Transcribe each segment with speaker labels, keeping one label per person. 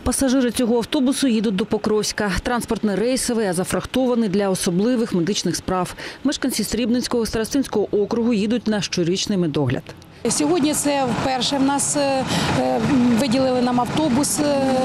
Speaker 1: Пасажири цього автобусу їдуть до Покровська. Транспорт не рейсовий, а зафрахтований для особливих медичних справ. Мешканці Срібненського Старостинського округу їдуть на щорічний медогляд.
Speaker 2: Сьогодні це вперше в нас виділили нам автобус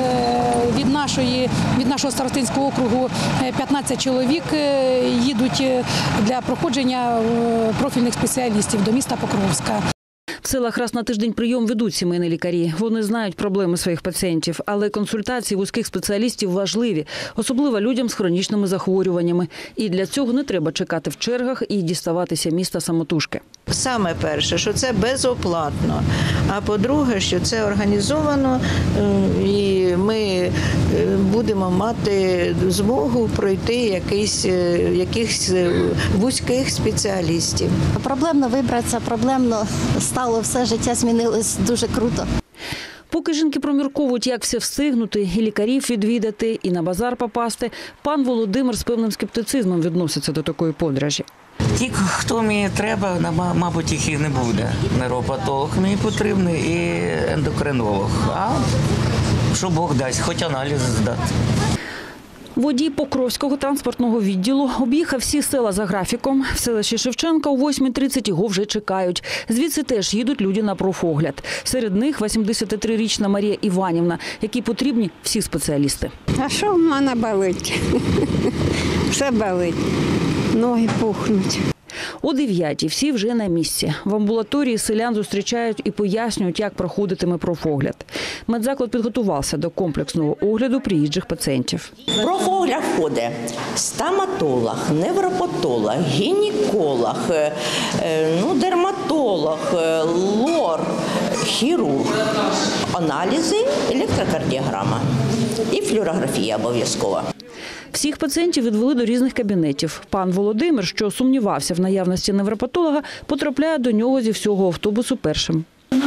Speaker 2: від нашого Старостинського округу. 15 чоловік їдуть для проходження профільних спеціалістів до міста Покровська.
Speaker 1: В селах раз на тиждень прийом ведуть сімейні лікарі. Вони знають проблеми своїх пацієнтів, але консультації вузьких спеціалістів важливі, особливо людям з хронічними захворюваннями. І для цього не треба чекати в чергах і діставатися міста самотужки.
Speaker 3: Саме перше, що це безоплатно, а по-друге, що це організовано і ми будемо мати змогу пройти якихось вузьких спеціалістів.
Speaker 4: Проблемно вибратися, проблемно стало, все життя змінилось дуже круто.
Speaker 1: Поки жінки промірковують, як все встигнути, і лікарів відвідати, і на базар попасти, пан Володимир з певним скептицизмом відноситься до такої подорожі.
Speaker 5: Ті, хто мені треба, мабуть, їх і не буде. Нейропатолог мені потрібний і ендокринолог. А що Бог дасть, хоч аналіз здати.
Speaker 1: Водій Покровського транспортного відділу об'їхав всі села за графіком. В селищі Шевченка о 8:30 його вже чекають. Звідси теж їдуть люди на профогляд. Серед них 83-річна Марія Іванівна, якій потрібні всі спеціалісти.
Speaker 6: А що в мене болить? Все болить. Ноги пухнуть.
Speaker 1: О 9:00 всі вже на місці. В амбулаторії селян зустрічають і пояснюють, як проходитиме профогляд. Медзаклад підготувався до комплексного огляду приїжджих пацієнтів.
Speaker 7: В профогляд входить стоматолог, невропатолог, гінеколог, дерматолог, лор, хірург, аналізи, електрокардіограма і флюорографія обов'язкова.
Speaker 1: Всіх пацієнтів відвели до різних кабінетів. Пан Володимир, що сумнівався в наявності невропатолога, потрапляє до нього зі всього автобусу першим.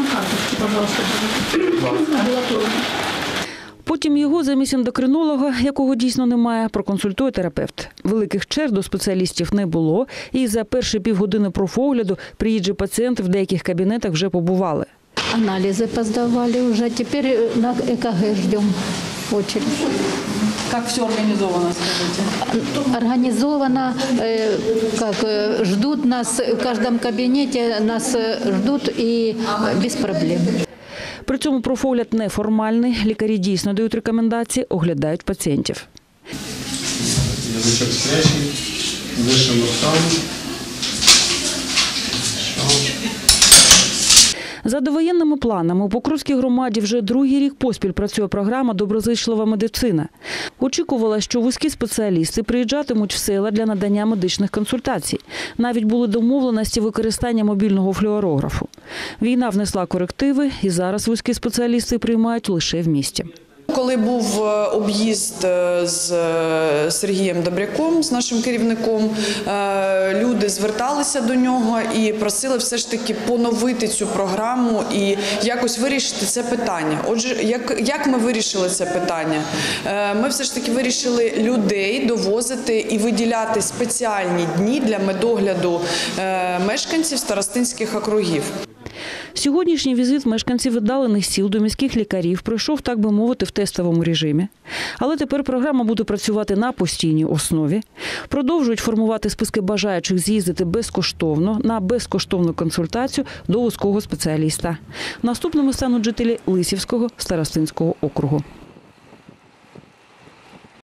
Speaker 1: Потім його замість ендокринолога, якого дійсно немає, проконсультує терапевт. Великих черг до спеціалістів не було, і за перші півгодини профогляду приїжджі пацієнти в деяких кабінетах вже побували.
Speaker 8: Анализы поздавали уже, теперь на ЭКГ ждем очередь.
Speaker 1: Как все организовано, скажите?
Speaker 8: Организовано, ждут нас, в каждом кабинете нас ждут и без проблем.
Speaker 1: При цьому профогляд неформальний, лікарі дійсно дають рекомендації, оглядають пацієнтів.
Speaker 9: Язичок спрячений, дишимо там.
Speaker 1: За довоєнними планами у Покровській громаді вже другий рік поспіль працює програма «Доброзичлива медицина». Очікувала, що вузькі спеціалісти приїжджатимуть в села для надання медичних консультацій. Навіть були домовленості використання мобільного флюорографу. Війна внесла корективи, і зараз вузькі спеціалісти приймають лише в місті.
Speaker 10: Коли був об'їзд з Сергієм Добряком, з нашим керівником, люди зверталися до нього і просили все ж таки поновити цю програму і якось вирішити це питання. Отже, як ми вирішили це питання? Ми все ж таки вирішили людей довозити і виділяти спеціальні дні для медогляду мешканців старостинських округів.
Speaker 1: Сьогоднішній візит мешканців віддалених сіл до міських лікарів пройшов, так би мовити, в тестовому режимі. Але тепер програма буде працювати на постійній основі. Продовжують формувати списки бажаючих з'їздити безкоштовно на безкоштовну консультацію до вузького спеціаліста. Наступними стануть жителі Лисівського старостинського округу.